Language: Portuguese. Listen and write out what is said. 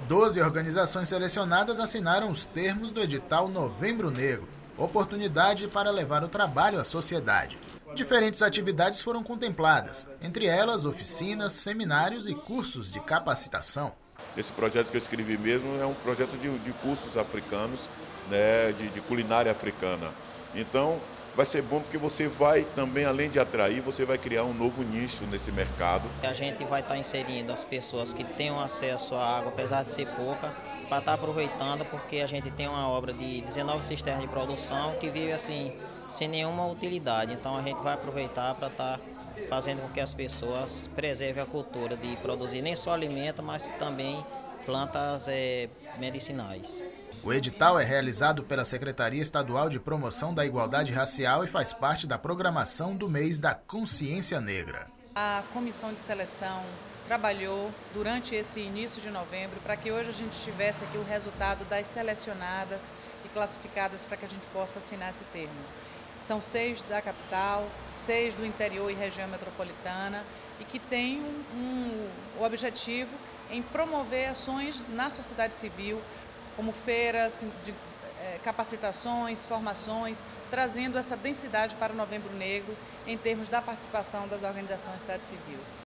12 organizações selecionadas assinaram os termos do edital Novembro Negro, oportunidade para levar o trabalho à sociedade. Diferentes atividades foram contempladas, entre elas oficinas, seminários e cursos de capacitação. Esse projeto que eu escrevi mesmo é um projeto de cursos africanos, né, de culinária africana. Então, vai ser bom porque você vai também, além de atrair, você vai criar um novo nicho nesse mercado. A gente vai estar inserindo as pessoas que tenham acesso à água, apesar de ser pouca, para estar aproveitando, porque a gente tem uma obra de 19 cisternas de produção que vive assim, sem nenhuma utilidade. Então a gente vai aproveitar para estar fazendo com que as pessoas preservem a cultura de produzir nem só alimento, mas também plantas medicinais. O edital é realizado pela Secretaria Estadual de Promoção da Igualdade Racial e faz parte da programação do mês da Consciência Negra. A comissão de seleção trabalhou durante esse início de novembro para que hoje a gente tivesse aqui o resultado das selecionadas e classificadas para que a gente possa assinar esse termo. São 6 da capital, 6 do interior e região metropolitana e que tem o objetivo em promover ações na sociedade civil, como feiras, capacitações, formações, trazendo essa densidade para o Novembro Negro em termos da participação das organizações da sociedade civil.